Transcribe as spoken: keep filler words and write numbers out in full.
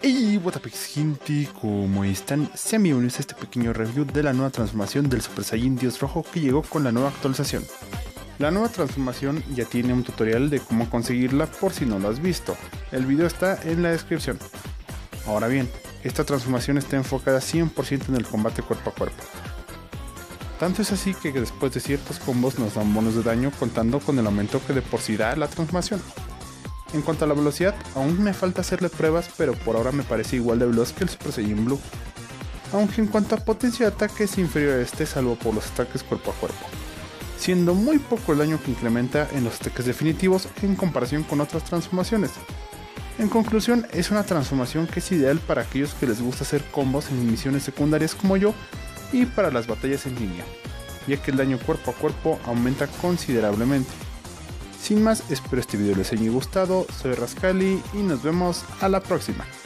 Hey, what up, gente, ¿cómo están? Sean bienvenidos a este pequeño review de la nueva transformación del Super Saiyajin Dios Rojo que llegó con la nueva actualización. La nueva transformación ya tiene un tutorial de cómo conseguirla por si no lo has visto. El video está en la descripción. Ahora bien, esta transformación está enfocada cien por ciento en el combate cuerpo a cuerpo. Tanto es así que después de ciertos combos nos dan bonos de daño contando con el aumento que de por sí da la transformación. En cuanto a la velocidad, aún me falta hacerle pruebas, pero por ahora me parece igual de veloz que el Super Saiyajin Blue. Aunque en cuanto a potencia de ataque es inferior a este, salvo por los ataques cuerpo a cuerpo, siendo muy poco el daño que incrementa en los ataques definitivos en comparación con otras transformaciones. En conclusión, es una transformación que es ideal para aquellos que les gusta hacer combos en misiones secundarias como yo y para las batallas en línea, ya que el daño cuerpo a cuerpo aumenta considerablemente. Sin más, espero este video les haya gustado, soy Rascali y nos vemos a la próxima.